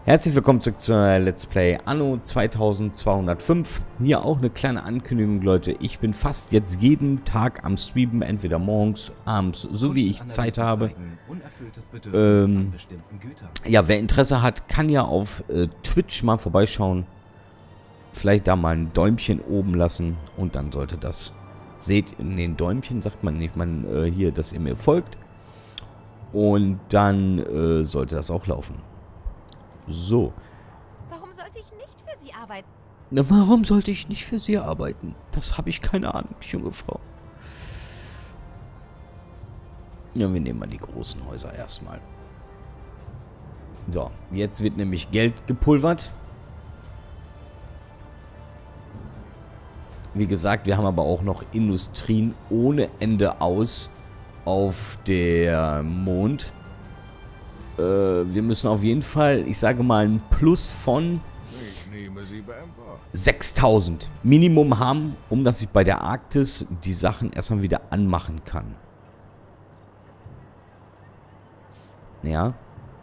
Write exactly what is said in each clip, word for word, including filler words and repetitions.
Herzlich willkommen zurück zur Let's Play Anno zweitausendzweihundertfünf. Hier auch eine kleine Ankündigung, Leute. Ich bin fast jetzt jeden Tag am Streamen, entweder morgens, abends, so wie ich Zeit habe. Ähm, ja, wer Interesse hat, kann ja auf äh, Twitch mal vorbeischauen. Vielleicht da mal ein Däumchen oben lassen und dann sollte das... Seht, in den Däumchen sagt man nicht, man äh, hier, dass ihr mir folgt. Und dann äh, sollte das auch laufen. So. Warum sollte ich nicht für Sie arbeiten? Na, warum sollte ich nicht für Sie arbeiten? Das habe ich keine Ahnung, junge Frau. Ja, wir nehmen mal die großen Häuser erstmal. So, jetzt wird nämlich Geld gepulvert. Wie gesagt, wir haben aber auch noch Industrien ohne Ende aus auf der Mond. Äh, wir müssen auf jeden Fall, ich sage mal, ein Plus von sechstausend Minimum haben, um dass ich bei der Arktis die Sachen erstmal wieder anmachen kann. Ja.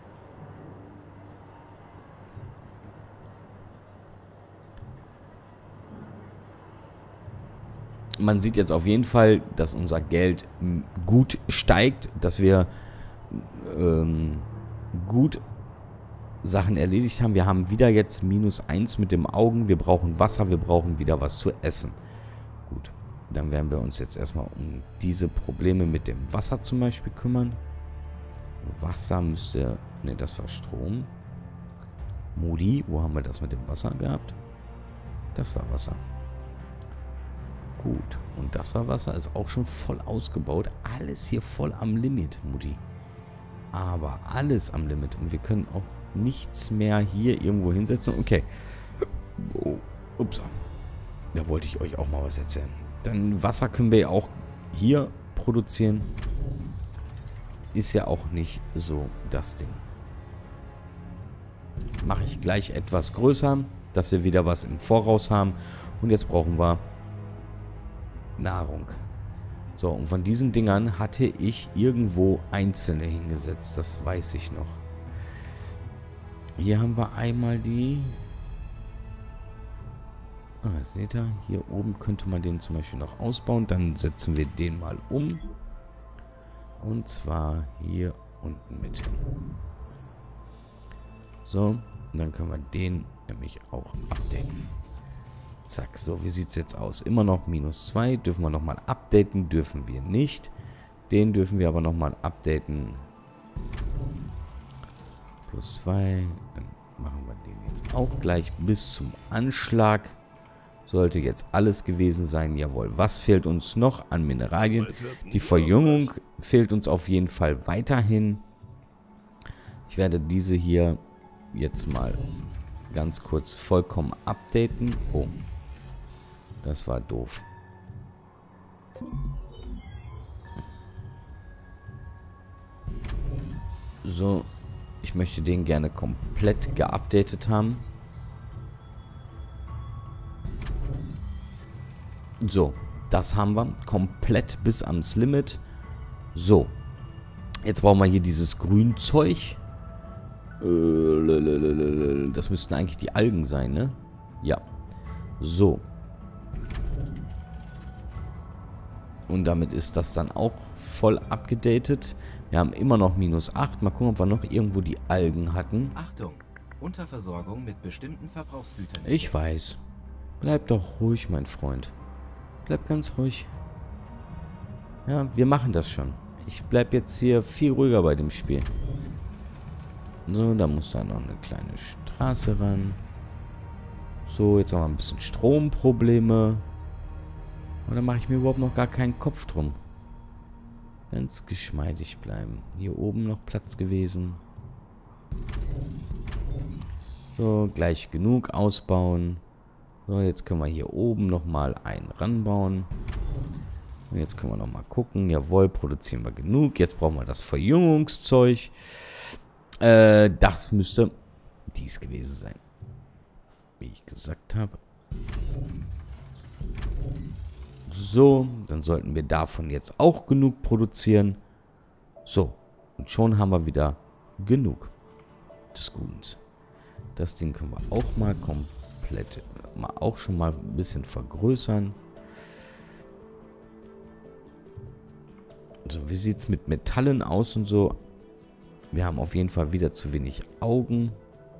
Man sieht jetzt auf jeden Fall, dass unser Geld gut steigt, dass wir ähm, gut Sachen erledigt haben. Wir haben wieder jetzt minus eins mit dem Augen. Wir brauchen Wasser, wir brauchen wieder was zu essen. Gut, dann werden wir uns jetzt erstmal um diese Probleme mit dem Wasser zum Beispiel kümmern. Wasser müsste... Ne, das war Strom. Modi, wo haben wir das mit dem Wasser gehabt? Das war Wasser. Gut, und das war Wasser, ist auch schon voll ausgebaut. Alles hier voll am Limit, Mutti. Aber alles am Limit. Und wir können auch nichts mehr hier irgendwo hinsetzen. Okay. Oh, ups. Da wollte ich euch auch mal was erzählen. Dann Wasser können wir ja auch hier produzieren. Ist ja auch nicht so das Ding. Mache ich gleich etwas größer, dass wir wieder was im Voraus haben. Und jetzt brauchen wir Nahrung. So, und von diesen Dingern hatte ich irgendwo einzelne hingesetzt. Das weiß ich noch. Hier haben wir einmal die... Ah, seht ihr? Hier oben könnte man den zum Beispiel noch ausbauen. Dann setzen wir den mal um. Und zwar hier unten mit hin. So, und dann können wir den nämlich auch updaten. Zack, so, wie sieht es jetzt aus? Immer noch minus zwei. Dürfen wir nochmal updaten? Dürfen wir nicht. Den dürfen wir aber nochmal updaten. Plus zwei. Dann machen wir den jetzt auch gleich bis zum Anschlag. Sollte jetzt alles gewesen sein. Jawohl. Was fehlt uns noch an Mineralien? Die Verjüngung fehlt uns auf jeden Fall weiterhin. Ich werde diese hier jetzt mal ganz kurz vollkommen updaten. Oh. Das war doof. So, ich möchte den gerne komplett geupdatet haben. So, das haben wir komplett bis ans Limit. So, jetzt brauchen wir hier dieses Grünzeug. Das müssten eigentlich die Algen sein, ne? Ja. So. Und damit ist das dann auch voll abgedatet. Wir haben immer noch minus acht. Mal gucken, ob wir noch irgendwo die Algen hatten. Achtung, Unterversorgung mit bestimmten Verbrauchsgütern. Ich weiß. Bleib doch ruhig, mein Freund. Bleib ganz ruhig. Ja, wir machen das schon. Ich bleib jetzt hier viel ruhiger bei dem Spiel. So, da muss da noch eine kleine Straße ran. So, jetzt haben wir ein bisschen Stromprobleme. Und dann mache ich mir überhaupt noch gar keinen Kopf drum. Ganz geschmeidig bleiben. Hier oben noch Platz gewesen. So, gleich genug ausbauen. So, jetzt können wir hier oben nochmal einen ranbauen. Und jetzt können wir nochmal gucken. Jawohl, produzieren wir genug. Jetzt brauchen wir das Verjüngungszeug. Äh, das müsste dies gewesen sein. Wie ich gesagt habe. So, dann sollten wir davon jetzt auch genug produzieren. So, und schon haben wir wieder genug des Guten. Das Ding können wir auch mal komplett, mal auch schon mal ein bisschen vergrößern. So, wie sieht es mit Metallen aus und so? Wir haben auf jeden Fall wieder zu wenig Augen.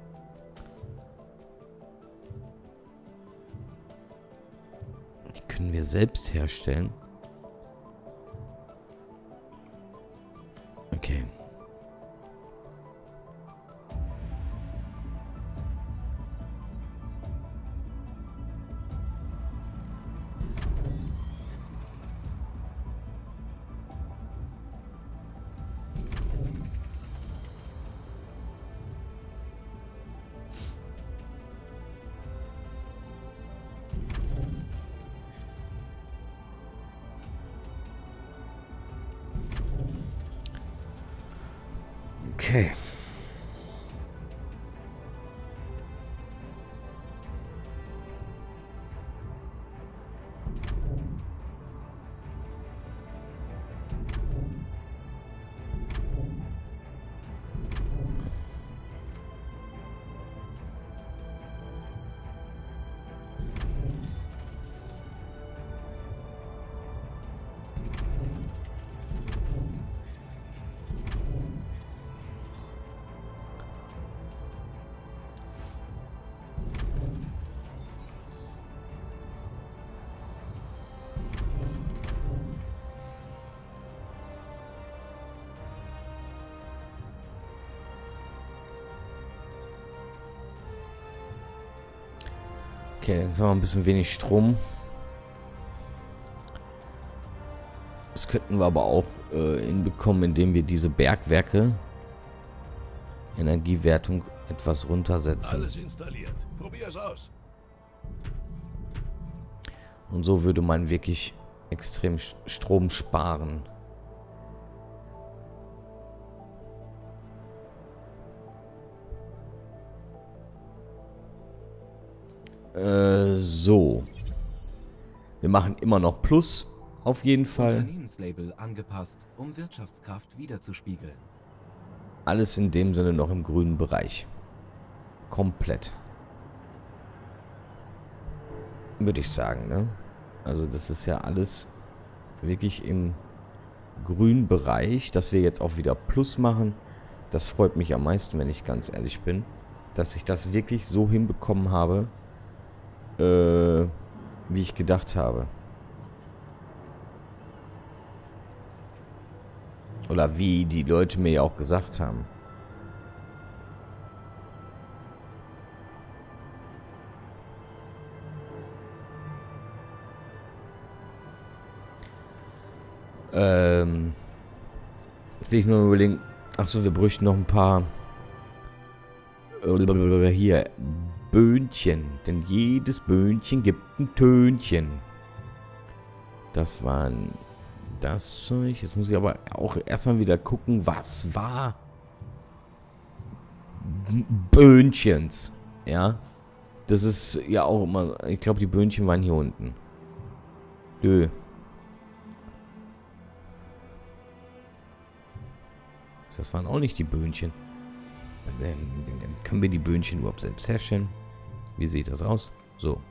Die können wir selbst herstellen. Okay. Okay. Okay, jetzt haben wir ein bisschen wenig Strom. Das könnten wir aber auch äh, hinbekommen, indem wir diese Bergwerke Energiewertung etwas runtersetzen. Alles installiert. Probier's aus. Und so würde man wirklich extrem Strom sparen. Äh, so. Wir machen immer noch Plus, auf jeden Fall. Unternehmenslabel angepasst, um Wirtschaftskraft wiederzuspiegeln. Alles in dem Sinne noch im grünen Bereich. Komplett. Würde ich sagen, ne? Also das ist ja alles wirklich im grünen Bereich. Dass wir jetzt auch wieder Plus machen, das freut mich am meisten, wenn ich ganz ehrlich bin. Dass ich das wirklich so hinbekommen habe, äh, wie ich gedacht habe. Oder wie die Leute mir ja auch gesagt haben. Ähm. Jetzt will ich nur überlegen. Achso, wir bräuchten noch ein paar. Hier. Böhnchen. Denn jedes Böhnchen gibt ein Tönchen. Das waren das Zeug. Jetzt muss ich aber auch erstmal wieder gucken, was war Böhnchens. Ja. Das ist ja auch immer. Ich glaube, die Böhnchen waren hier unten. Nö. Das waren auch nicht die Böhnchen. Dann können wir die Böhnchen überhaupt selbst herstellen? Wie sieht das aus? So.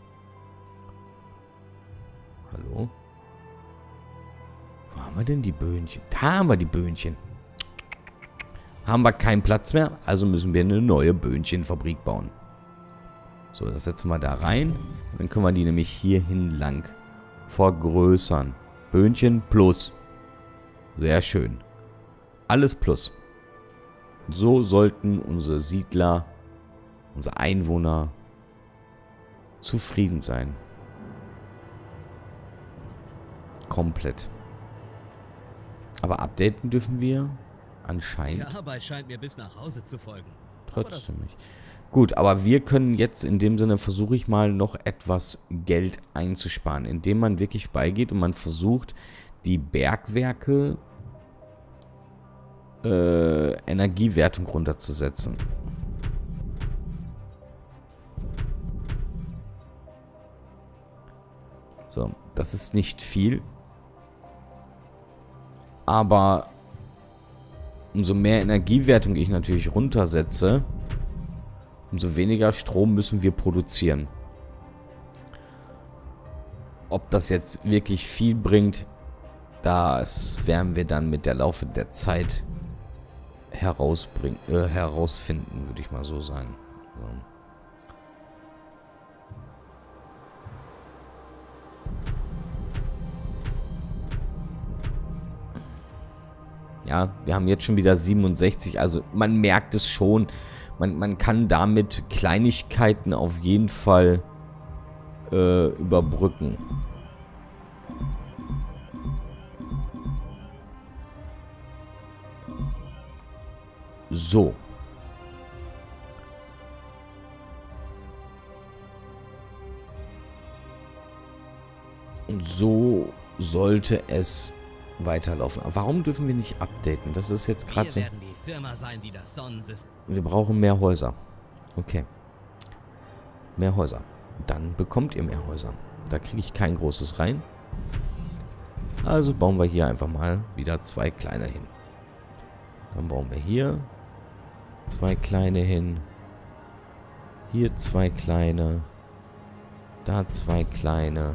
Hallo? Wo haben wir denn die Böhnchen? Da haben wir die Böhnchen. Haben wir keinen Platz mehr, also müssen wir eine neue Böhnchenfabrik bauen. So, das setzen wir da rein. Dann können wir die nämlich hierhin lang vergrößern. Böhnchen plus. Sehr schön. Alles plus. So sollten unsere Siedler, unsere Einwohner zufrieden sein. Komplett. Aber updaten dürfen wir anscheinend. Die Arbeit scheint mir bis nach Hause zu folgen. Trotzdem nicht. Gut, aber wir können jetzt in dem Sinne, versuche ich mal noch etwas Geld einzusparen, indem man wirklich beigeht und man versucht, die Bergwerke Äh, Energiewertung runterzusetzen. So, das ist nicht viel. Aber umso mehr Energiewertung ich natürlich runtersetze, umso weniger Strom müssen wir produzieren. Ob das jetzt wirklich viel bringt, das werden wir dann mit der Laufe der Zeit herausbringen, äh, herausfinden, würde ich mal so sagen. So. Ja, wir haben jetzt schon wieder siebenundsechzig, also man merkt es schon. Man, man kann damit Kleinigkeiten auf jeden Fall äh, überbrücken. So. Und so sollte es weiterlaufen. Aber warum dürfen wir nicht updaten? Das ist jetzt gerade so. Wir werden die Firma sein, die das Sonnensystem... Wir brauchen mehr Häuser. Okay. Mehr Häuser. Dann bekommt ihr mehr Häuser. Da kriege ich kein großes rein. Also bauen wir hier einfach mal wieder zwei kleine hin. Dann bauen wir hier zwei kleine hin. Hier zwei kleine. Da zwei kleine.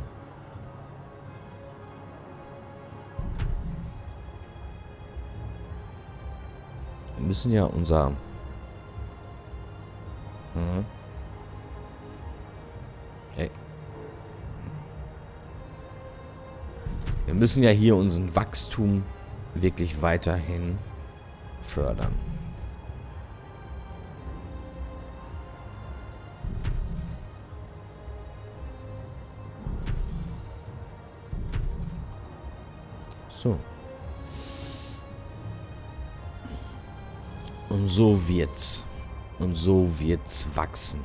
Wir müssen ja unser... Hm. Okay. Wir müssen ja hier unseren Wachstum wirklich weiterhin fördern. So. Und so wird's. Und so wird's wachsen.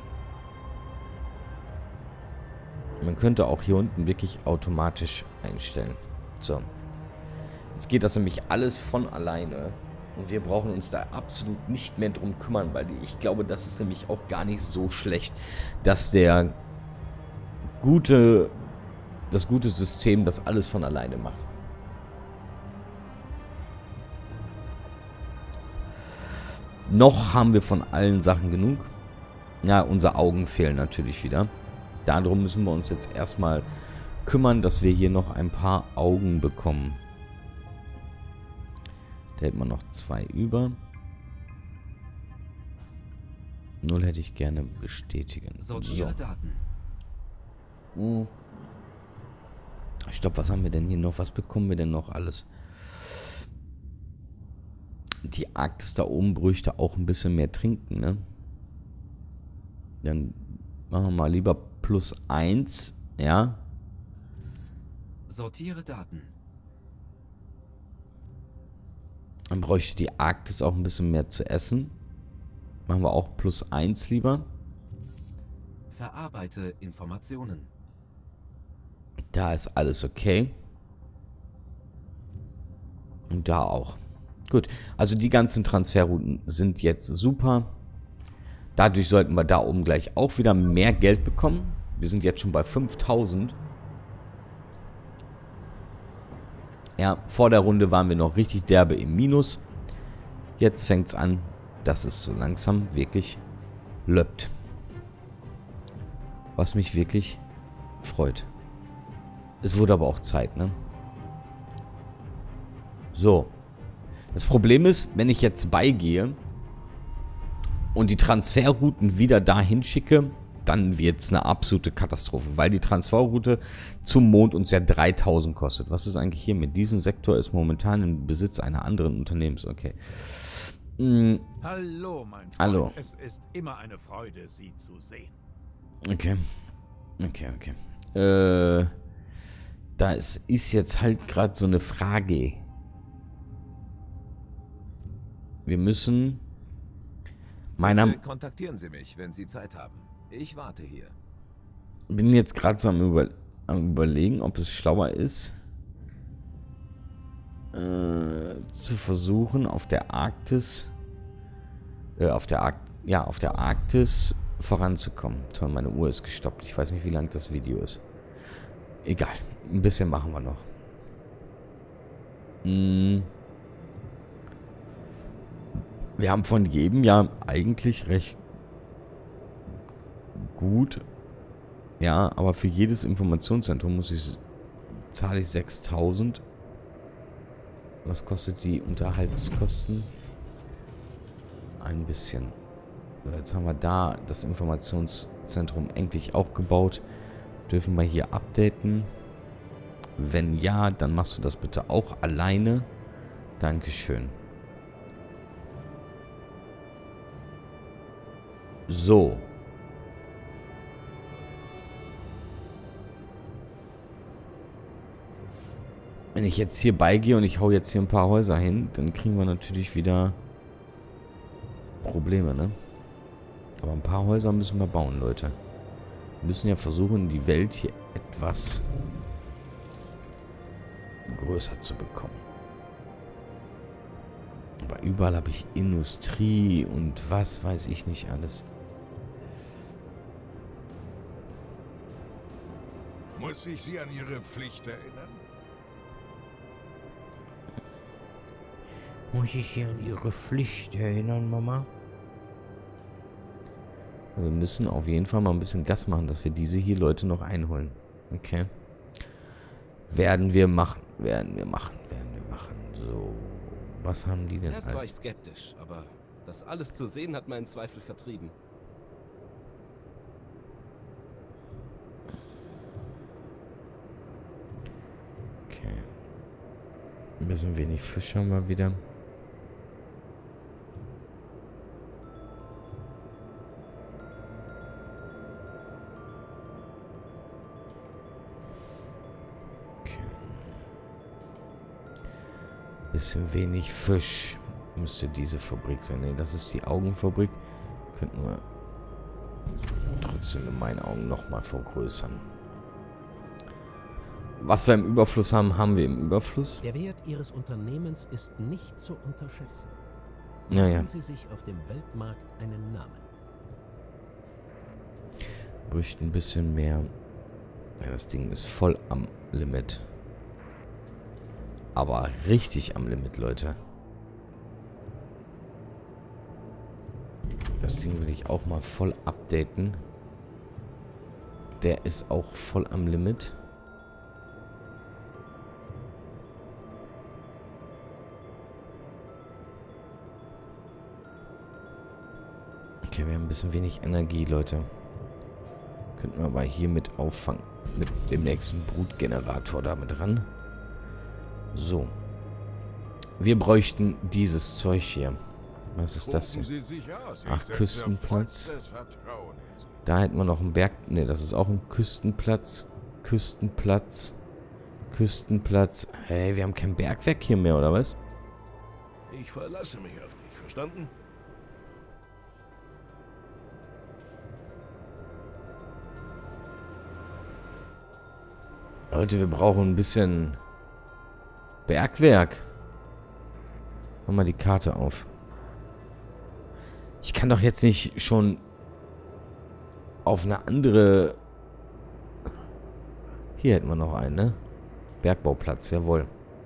Man könnte auch hier unten wirklich automatisch einstellen. So. Jetzt geht das nämlich alles von alleine. Und wir brauchen uns da absolut nicht mehr drum kümmern, weil ich glaube, das ist nämlich auch gar nicht so schlecht, dass der gute, das gute System das alles von alleine macht. Noch haben wir von allen Sachen genug. Ja, unsere Augen fehlen natürlich wieder. Darum müssen wir uns jetzt erstmal kümmern, dass wir hier noch ein paar Augen bekommen. Da hätten wir noch zwei über. Null hätte ich gerne bestätigen. Sortiere Daten. Hm. Stopp, was haben wir denn hier noch? Was bekommen wir denn noch alles? Die Arktis da oben bräuchte auch ein bisschen mehr trinken, ne? Dann machen wir mal lieber plus eins, ja? Sortiere Daten. Dann bräuchte die Arktis auch ein bisschen mehr zu essen. Machen wir auch plus eins lieber. Verarbeite Informationen. Da ist alles okay. Und da auch. Gut, also die ganzen Transferrouten sind jetzt super. Dadurch sollten wir da oben gleich auch wieder mehr Geld bekommen. Wir sind jetzt schon bei fünftausend. Ja, vor der Runde waren wir noch richtig derbe im Minus. Jetzt fängt es an, dass es so langsam wirklich löppt. Was mich wirklich freut. Es wurde aber auch Zeit, ne? So. Das Problem ist, wenn ich jetzt beigehe und die Transferrouten wieder dahin schicke, dann wird es eine absolute Katastrophe, weil die Transferroute zum Mond uns ja dreitausend kostet. Was ist eigentlich hier mit diesem Sektor? Ist momentan im Besitz einer anderen Unternehmens. Okay. Hm. Hallo, mein Freund. Hallo. Es ist immer eine Freude, Sie zu sehen. Okay. Okay, okay. Äh, da ist, ist jetzt halt gerade so eine Frage. Wir müssen meiner... Bitte kontaktieren Sie mich, wenn Sie Zeit haben. Ich warte hier. Bin jetzt gerade so am, Über am Überlegen, ob es schlauer ist, äh, zu versuchen, auf der Arktis, äh, auf der Ark ja, auf der Arktis voranzukommen. Toll, meine Uhr ist gestoppt. Ich weiß nicht, wie lang das Video ist. Egal, ein bisschen machen wir noch. Hm. Wir haben von jedem Jahr eigentlich recht gut. Ja, aber für jedes Informationszentrum muss ich, zahle ich sechstausend. Was kostet die Unterhaltskosten? Ein bisschen. So, jetzt haben wir da das Informationszentrum endlich auch gebaut. Dürfen wir hier updaten? Wenn ja, dann machst du das bitte auch alleine. Dankeschön. So. Wenn ich jetzt hier beigehe und ich hau jetzt hier ein paar Häuser hin, dann kriegen wir natürlich wieder Probleme, ne? Aber ein paar Häuser müssen wir bauen, Leute. Wir müssen ja versuchen, die Welt hier etwas größer zu bekommen. Aber überall habe ich Industrie und was weiß ich nicht alles. Muss ich Sie an Ihre Pflicht erinnern? Muss ich Sie an Ihre Pflicht erinnern, Mama? Wir müssen auf jeden Fall mal ein bisschen Gas machen, dass wir diese hier Leute noch einholen. Okay. Werden wir machen. Werden wir machen. Werden wir machen. So. Was haben die denn? Erst war ich skeptisch, aber das alles zu sehen hat meinen Zweifel vertrieben. Okay. Ein bisschen wenig Fisch haben wir wieder. Bisschen wenig Fisch. Müsste diese Fabrik sein. Ne, das ist die Augenfabrik. Könnten wir trotzdem in meinen Augen nochmal vergrößern. Was wir im Überfluss haben, haben wir im Überfluss. Der Wert Ihres Unternehmens ist nicht zu unterschätzen. Naja. Machen Sie sich auf dem Weltmarkt einen Namen. Bräuchte ein bisschen mehr. Ja, das Ding ist voll am Limit. Aber richtig am Limit, Leute. Das Ding will ich auch mal voll updaten. Der ist auch voll am Limit. Okay, wir haben ein bisschen wenig Energie, Leute. Könnten wir aber hier mit auffangen. Mit dem nächsten Brutgenerator damit ran. So. Wir bräuchten dieses Zeug hier. Was ist das hier? Ach, Küstenplatz. Da hätten wir noch einen Berg. Ne, das ist auch ein Küstenplatz. Küstenplatz. Küstenplatz. Hey, wir haben kein Bergwerk hier mehr, oder was? Ich verlasse mich auf dich, verstanden? Leute, wir brauchen ein bisschen Bergwerk. Mach mal die Karte auf. Ich kann doch jetzt nicht schon auf eine andere... Hier hätten wir noch einen, ne? Bergbauplatz, jawohl.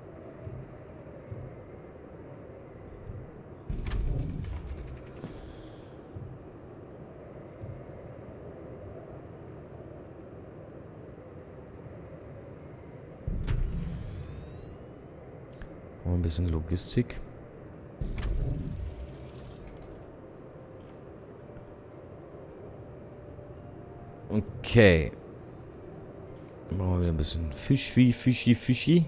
Ein bisschen Logistik. Okay. Machen wir wieder ein bisschen Fischi, Fischi, Fischi.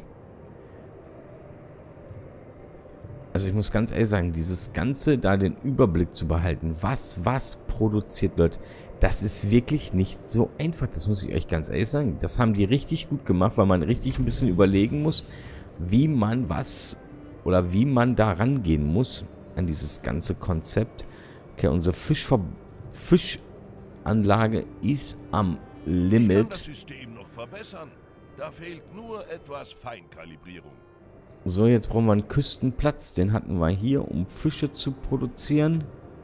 Also ich muss ganz ehrlich sagen, dieses Ganze, da den Überblick zu behalten, was, was produziert wird, das ist wirklich nicht so einfach. Das muss ich euch ganz ehrlich sagen. Das haben die richtig gut gemacht, weil man richtig ein bisschen überlegen muss, wie man was oder wie man da rangehen muss an dieses ganze Konzept. Okay, unsere Fischver Fischanlage ist am Limit. Ich kann das System noch verbessern. Da fehlt nur etwas Feinkalibrierung. So, jetzt brauchen wir einen Küstenplatz. Den hatten wir hier, um Fische zu produzieren.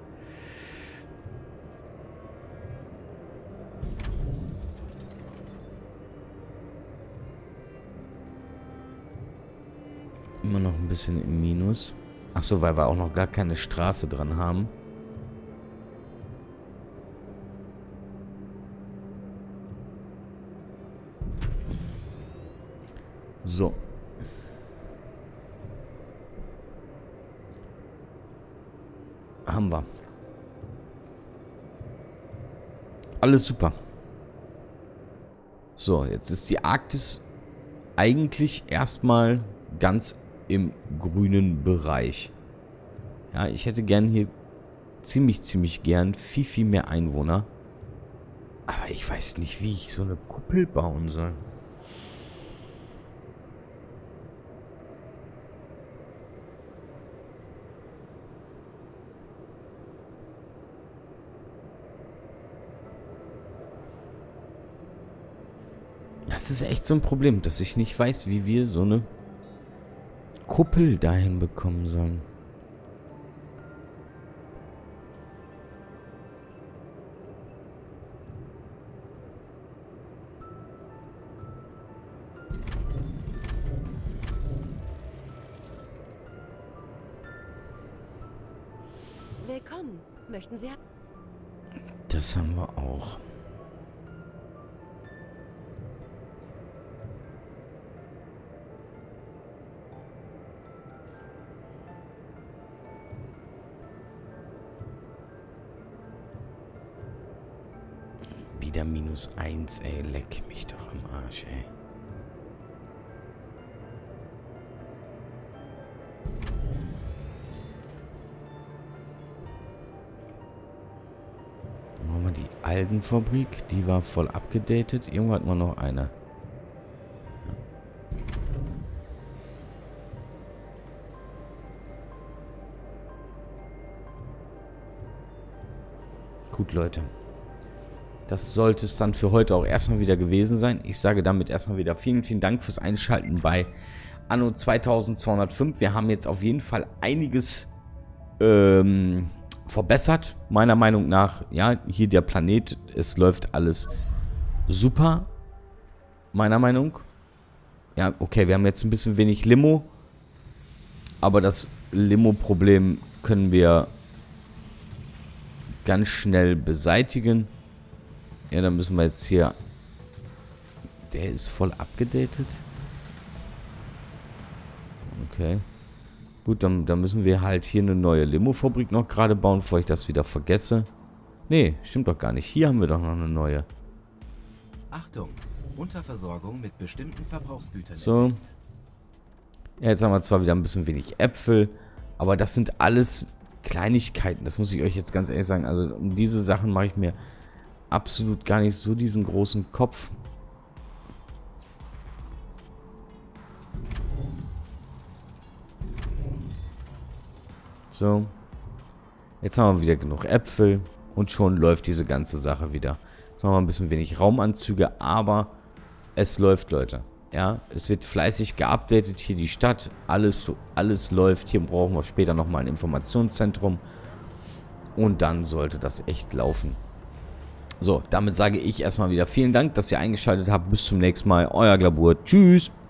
Immer noch ein bisschen im Minus. Achso, weil wir auch noch gar keine Straße dran haben. So. Haben wir. Alles super. So, jetzt ist die Arktis eigentlich erstmal ganz im grünen Bereich. Ja, ich hätte gern hier ziemlich, ziemlich gern viel, viel mehr Einwohner. Aber ich weiß nicht, wie ich so eine Kuppel bauen soll. Das ist echt so ein Problem, dass ich nicht weiß, wie wir so eine Kuppel dahin bekommen sollen. Willkommen. Möchten Sie... Das haben wir auch. Wieder minus eins, ey. Leck mich doch am Arsch, ey. Dann machen wir die Algenfabrik. Die war voll abgedatet. Irgendwo hatten wir noch eine. Gut, Leute. Das sollte es dann für heute auch erstmal wieder gewesen sein. Ich sage damit erstmal wieder vielen, vielen Dank fürs Einschalten bei Anno zweitausendzweihundertfünf. Wir haben jetzt auf jeden Fall einiges ähm, verbessert, meiner Meinung nach. Ja, hier der Planet, es läuft alles super, meiner Meinung. Ja, okay, wir haben jetzt ein bisschen wenig Limo, aber das Limo-Problem können wir ganz schnell beseitigen. Ja, dann müssen wir jetzt hier... Der ist voll abgedatet. Okay. Gut, dann, dann müssen wir halt hier eine neue Limo-Fabrik noch gerade bauen, bevor ich das wieder vergesse. Nee, stimmt doch gar nicht. Hier haben wir doch noch eine neue. Achtung, Unterversorgung mit bestimmten Verbrauchsgütern. So. Ja, jetzt haben wir zwar wieder ein bisschen wenig Äpfel, aber das sind alles Kleinigkeiten. Das muss ich euch jetzt ganz ehrlich sagen. Also um diese Sachen mache ich mir absolut gar nicht so diesen großen Kopf. So. Jetzt haben wir wieder genug Äpfel und schon läuft diese ganze Sache wieder. Jetzt haben wir ein bisschen wenig Raumanzüge, aber es läuft, Leute. Ja, es wird fleißig geupdatet, hier die Stadt, alles, alles läuft. Hier brauchen wir später nochmal ein Informationszentrum und dann sollte das echt laufen. So, damit sage ich erstmal wieder vielen Dank, dass ihr eingeschaltet habt. Bis zum nächsten Mal. Euer Glabur. Tschüss.